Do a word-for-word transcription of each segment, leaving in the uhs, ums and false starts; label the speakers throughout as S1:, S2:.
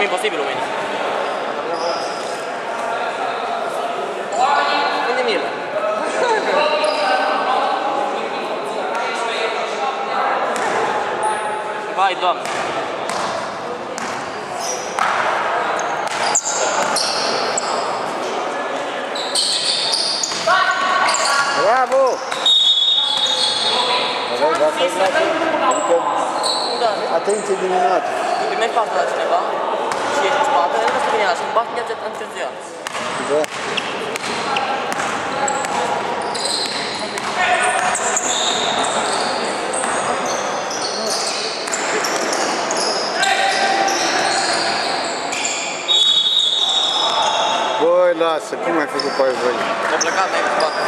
S1: imposibil, oamenii. Unde Mila? Vai, Doamne!
S2: Bravo! Aveai dacă la adică atenție diminuată.
S1: Când mergi pasă la cineva și ești în spate, nu știu bine, și îmi bat viața întârziat.
S2: Da. Băi, lasă, cum ai făcut pe aia voi?
S1: M-a plecat aici în spate.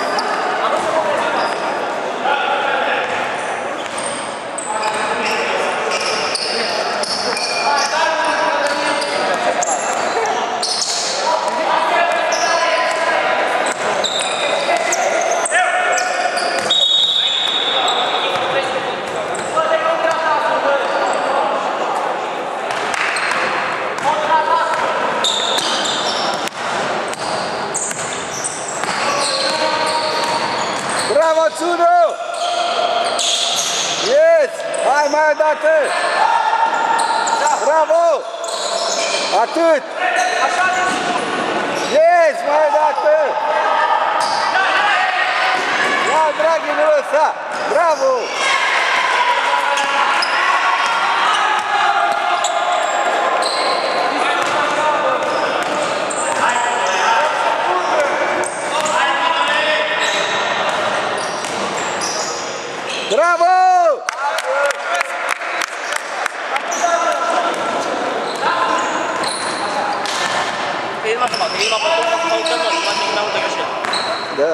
S2: Bravo, Tsuno! Yes! Hai mai o dată! Bravo! Atât! Yes! Mai o dată! Ia, draghi, nu lăsa! Bravo! Bravo!
S1: Că el m-a să facă, el m-a făcut să facă tot, m-a făcut mai multă greșeală.
S2: Da.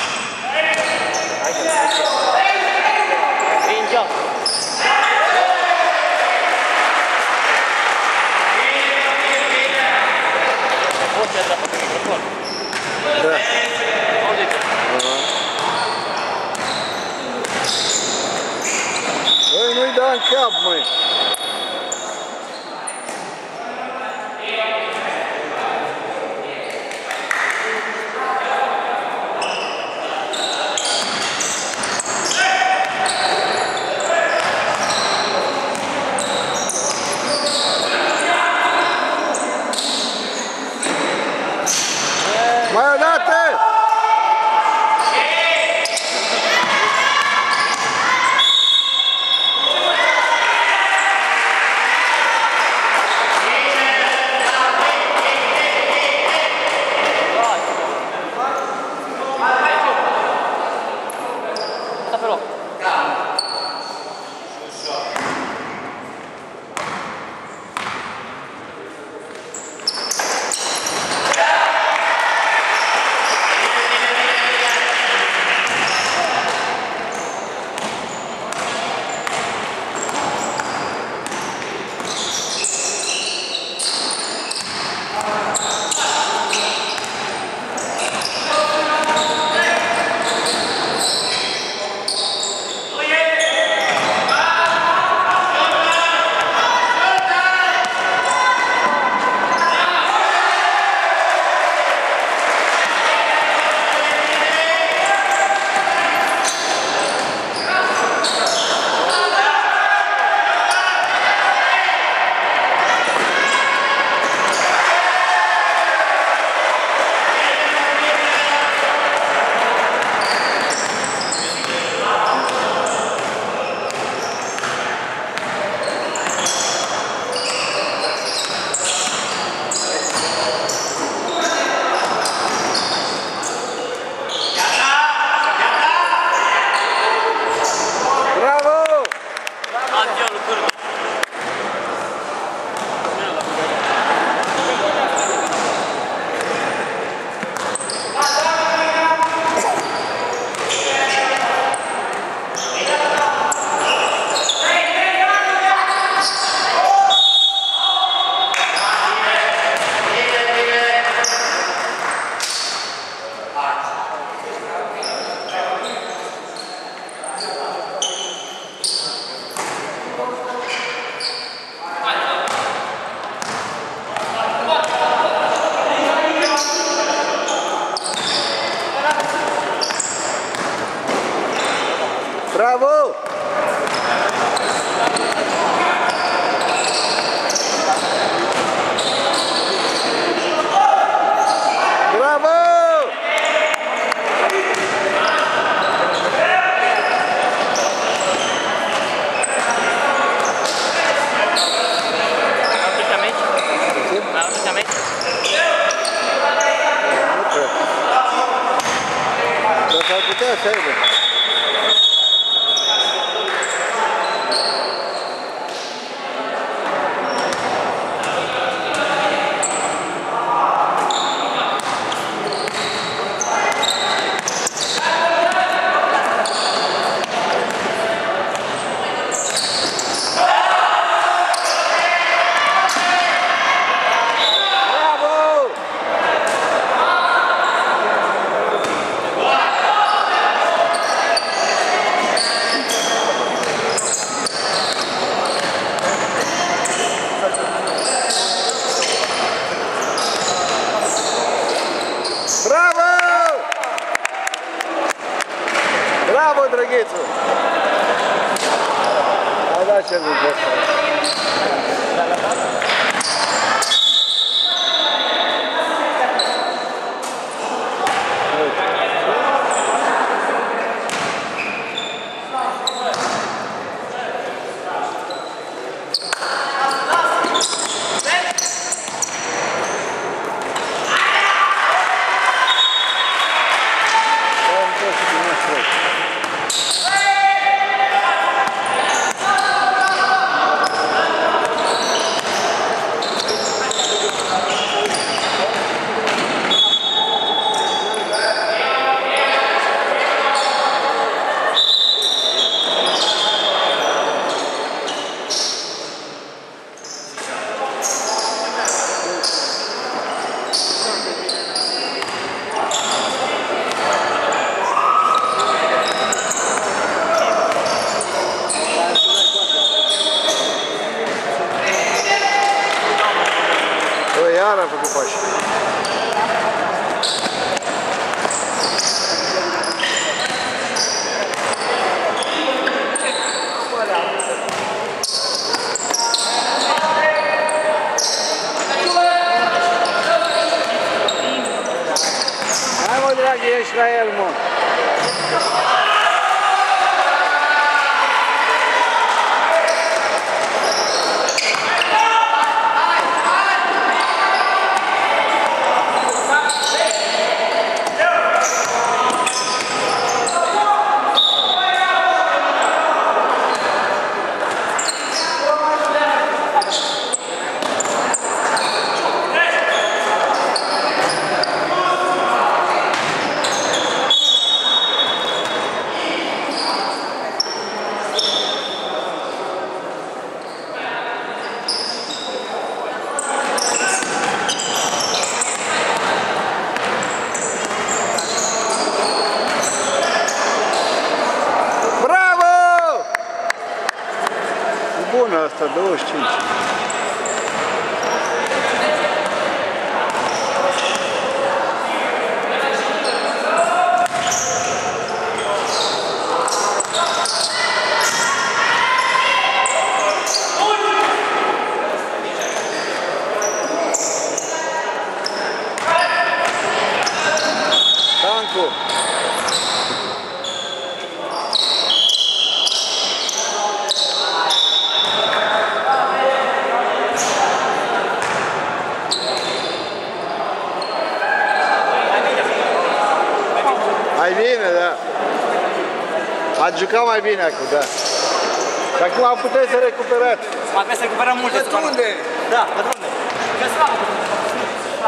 S1: E în geam. Poți să-i dea pe microfon.
S2: Da.
S1: Auziți?
S2: Băi, nu-i da în cap, măi! Bravo, drăghețu! Hai da ce nu pot. Iar a făcut pași. Hai mă, dragă, ești la el, mă. Bună asta, douăzeci și cinci. Dancu. Mai bine, da. Ați jucat mai bine acum, da. Și acum puteți să recuperați.
S3: Mai trebuie să recuperăm multe.
S2: Unde?
S3: Da, unde? Că slabă. Da.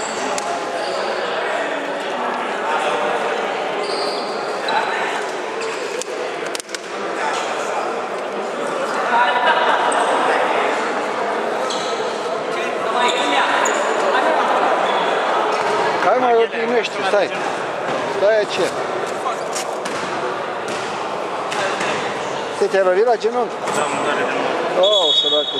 S2: Hai mai odihnește, stai. Stai aici. Te-ai lovit la genunchi?
S3: Da, mă doare de nou.
S2: Oh, săracul.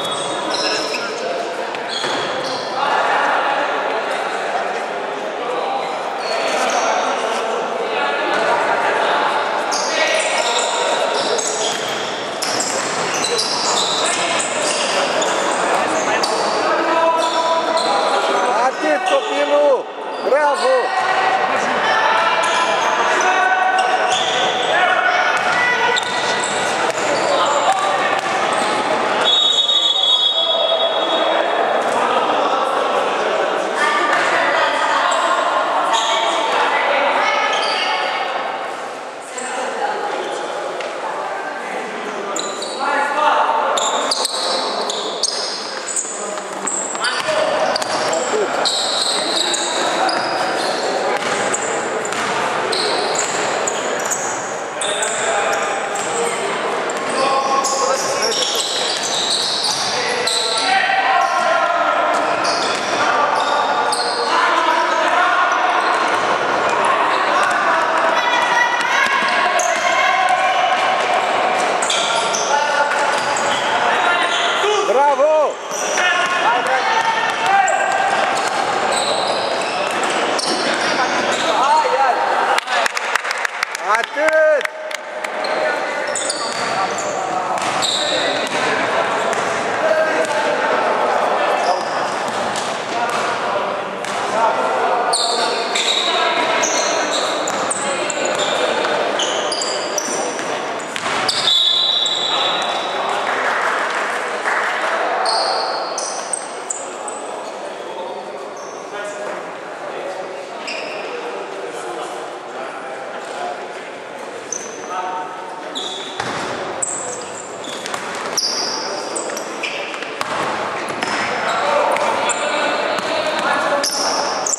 S2: Atât, copilul! Bravo!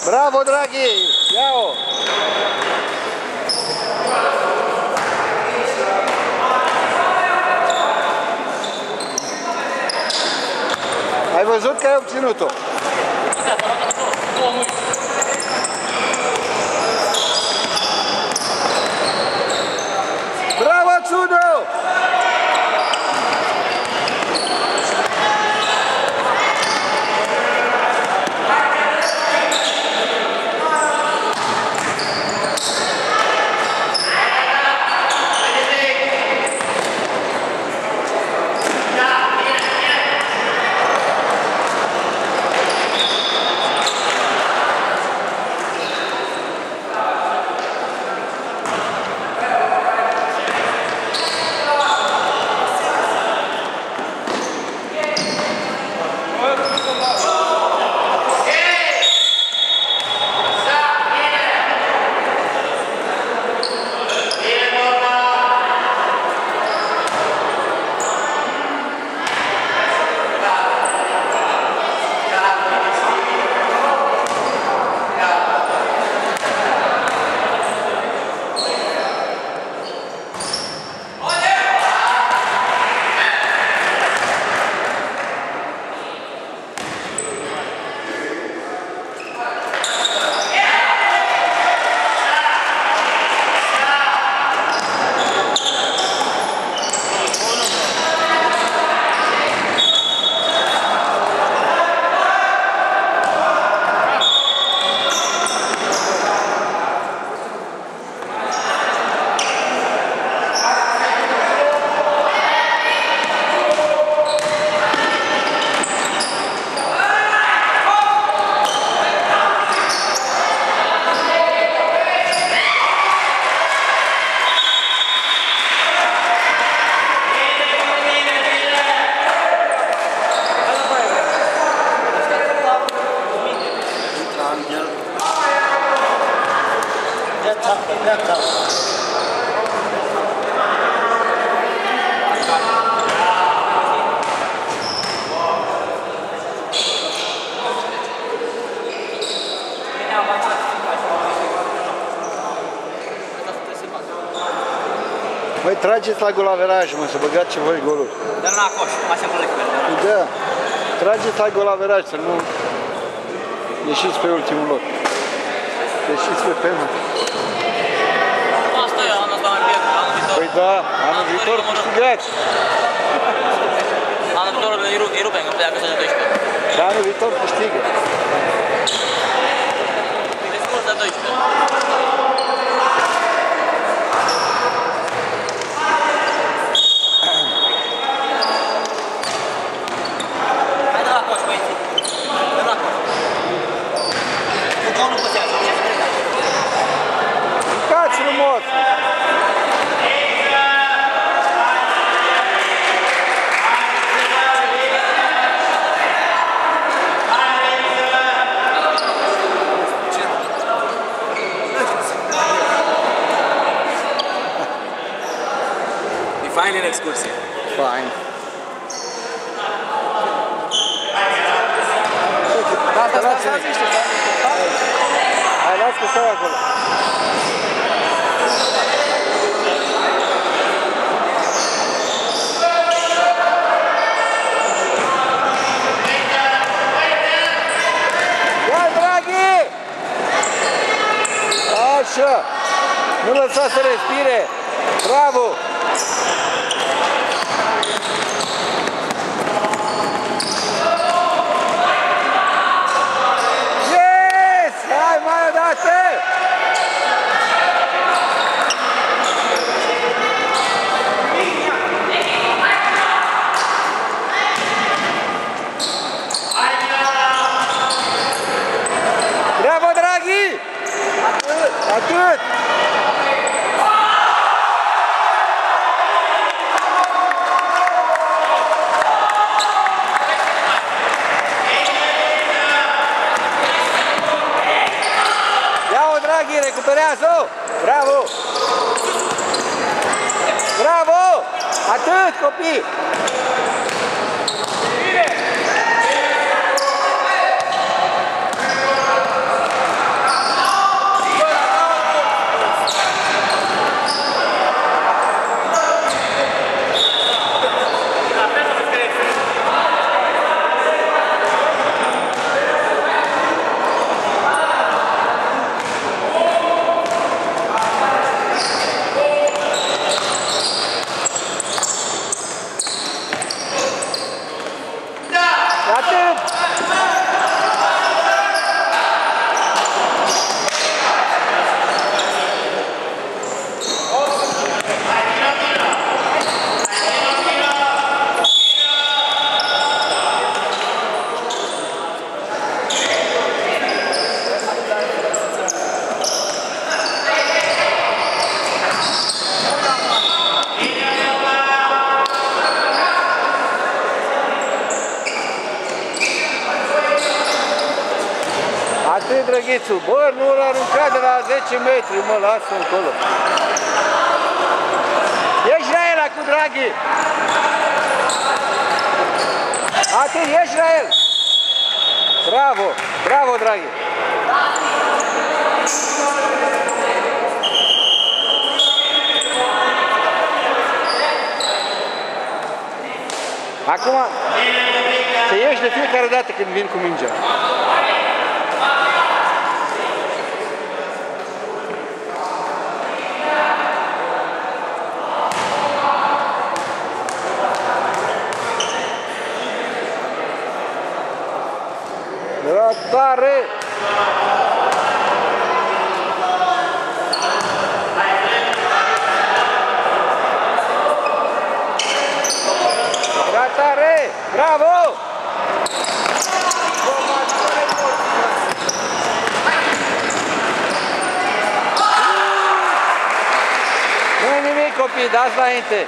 S2: Bravo, Draghi! Ia-o! Ai văzut că ai obținut-o? Bravo, Tsudo! Băi, trageți la golaveraj, mă, să băgați ce voi goluri.
S3: Dar la coș, așa cum le
S2: Da, trageți la golaveraj, să nu ieșiți pe ultimul loc. Ieșiți pe penă.
S1: Asta e, anul ăsta mai pierd, anul viitor.
S2: Păi da, anul viitor câștigați.
S1: Anul viitor îi rupem, că pleacă să de doisprezece.
S2: Și anul viitor câștigă.
S1: Îi scurs de doisprezece.
S2: Jucați frumos!
S3: E fain în excursie.
S2: Fain.
S3: Da, da, da, da, ziște, da.
S2: Hai, las că stau acolo. Ia, Draghi! Așa! Nu lăsa să respire! Bravo! Yes! Hai, mai o dată! Bravo, Draghi! Atât! Atât! Ia-o, Draghi, recuperează-o! Bravo! Bravo! Atât, copii! Atât, Drăghițu. Bă, nu l-a aruncat de la zece metri, mă, lasă încolo. Ești la el, cu Draghi. Atât, ești la el. Bravo, bravo, Draghi. Acum, să ieși de fiecare dată când vin cu mingea. Tare! Tare! Bravo! Nu-i nimic, copii, dați înainte!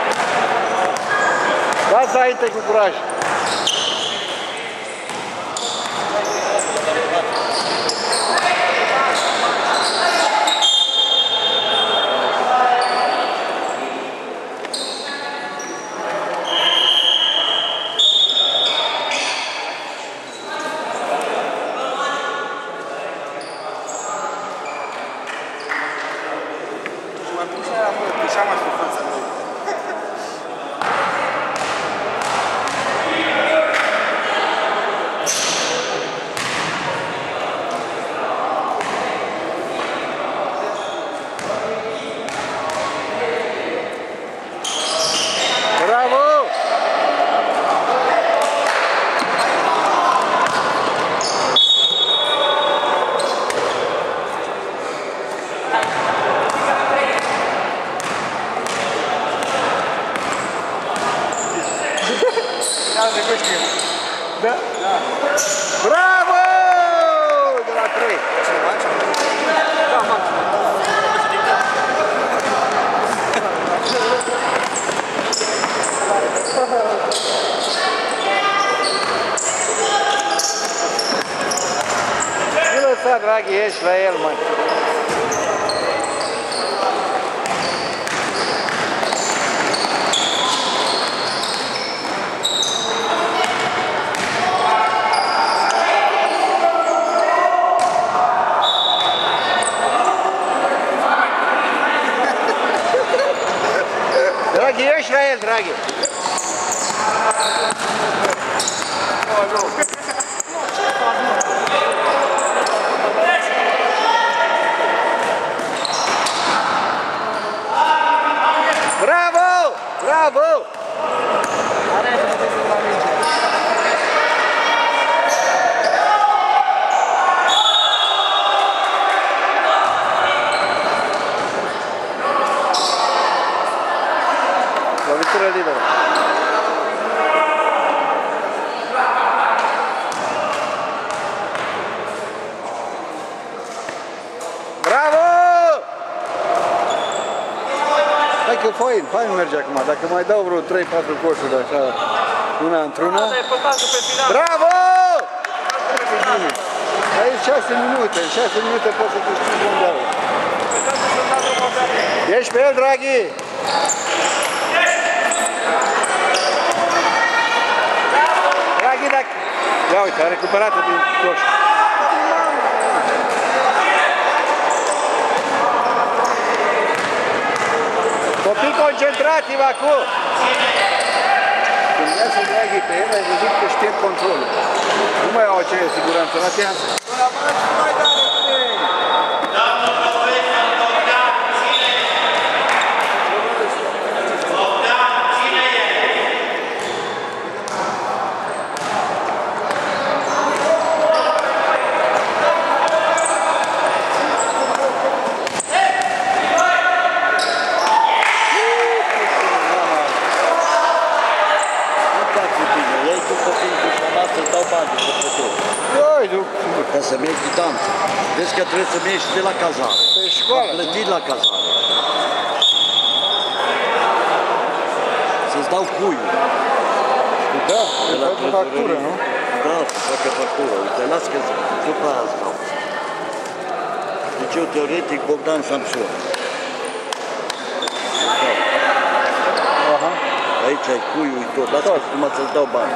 S2: Dați înainte cu curaj! Da? Da. Bravo! De la trei. Da, maxim. Nu lăsa, Draghi, ești la el, măi. Draghi, ești la el, Draghi! Bravo! Bravo! Lovitură liberă. Bravo! Hai că fain, fain merge acum. Dacă mai dau vreo trei patru coșuri de așa, una într-una. Bravo! Aici șase minute, în șase minute poți să câștigi mondialul. Ești pe el, Draghi! Draghi, dacă... Ia uite, a recuperat-o din coș. Copii, concentrați-vă acum! Când iasă Draghi pe el, ai văzut că știe controlul. Nu mai au acele siguranță, la teanță.
S4: Ca să mergi echitant. Vezi că trebuie să mergi de la cazare.
S2: Pe școală.
S4: Plătit la cazare. Să-ți dau cuiul.
S2: Da, de la factură, nu?
S4: Da, să facă factură. Uite, las că după aia îți dau. Deci eu, teoretic, Bogdan Samson.
S2: Aha.
S4: Aici ai cuiul, tot. Lasă că numai să-ți dau bani.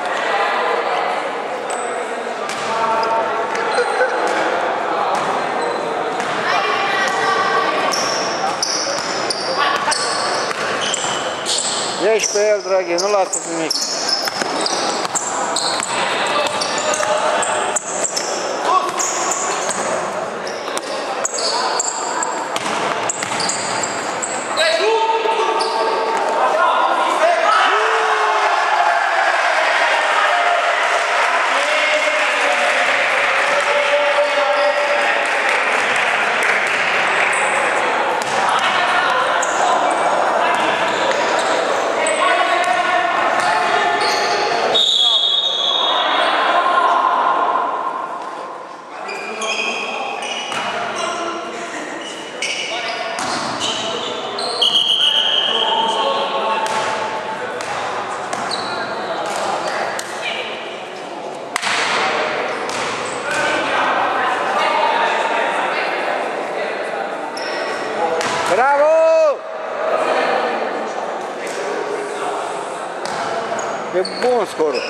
S2: Ieși pe el, draghi, nu lasă nimic. Bravo! E bun scorul.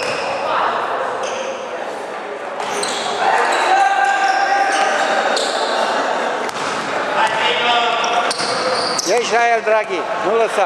S2: Ieși la el, draghi, nu lăsa.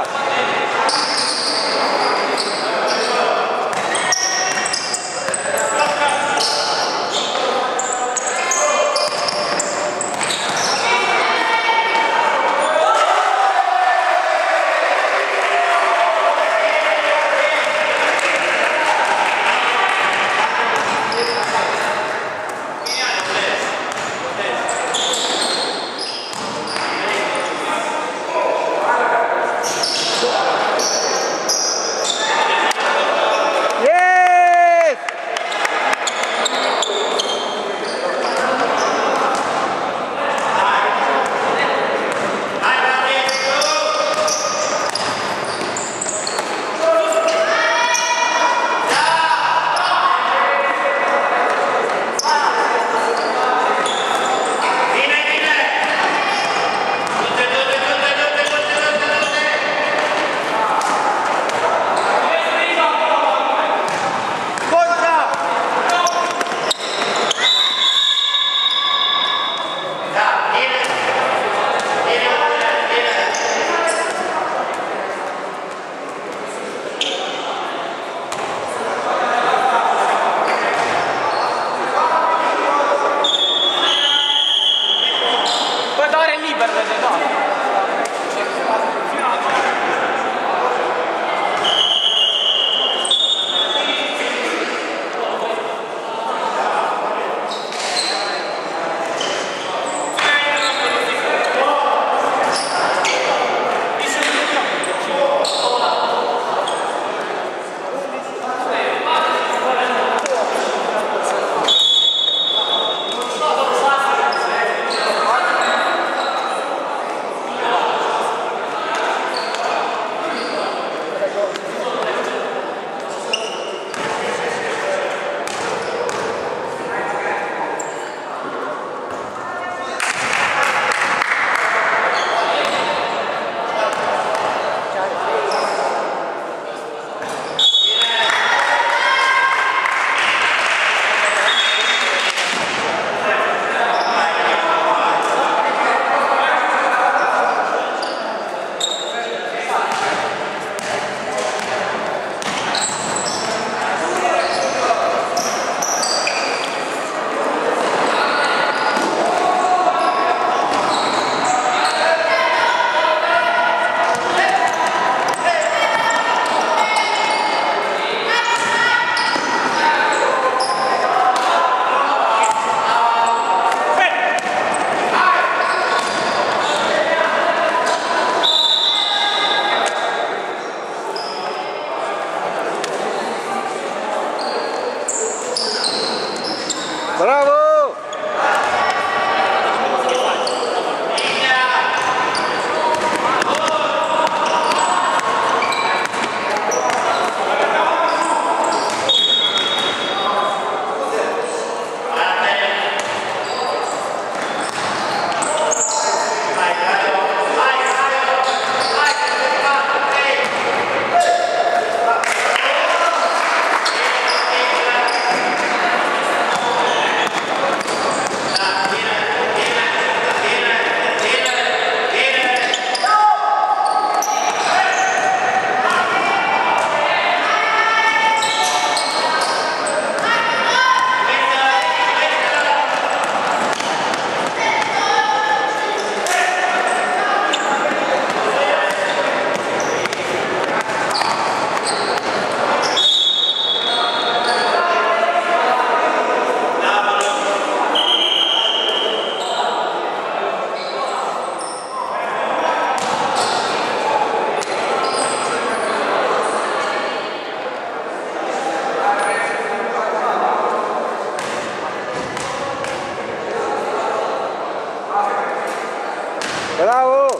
S2: Bravo!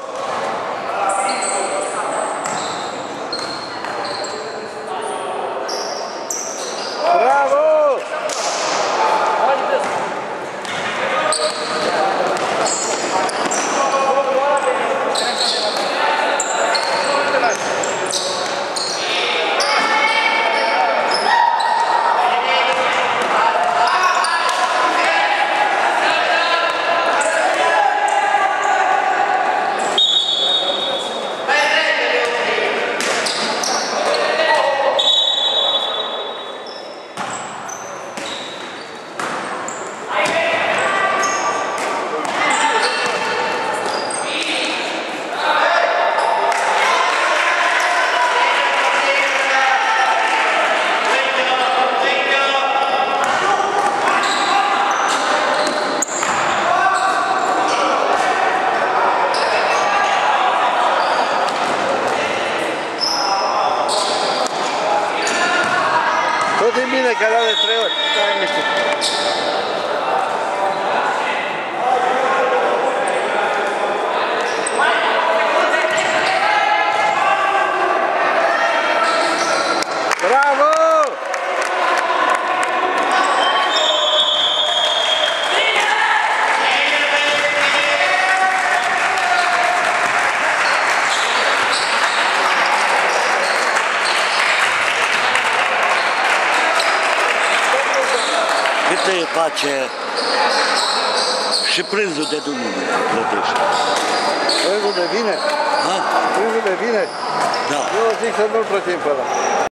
S2: Bravo! Tot e bine că dau de trei ori. Stai liniștit. Bravo!
S4: Cât îi face și prânzul de duminică plătești?
S2: Prânzul de vineri?
S4: Ha?
S2: Prânzul de vineri?
S4: Da.
S2: Eu zic să nu-l plătim pe ăla.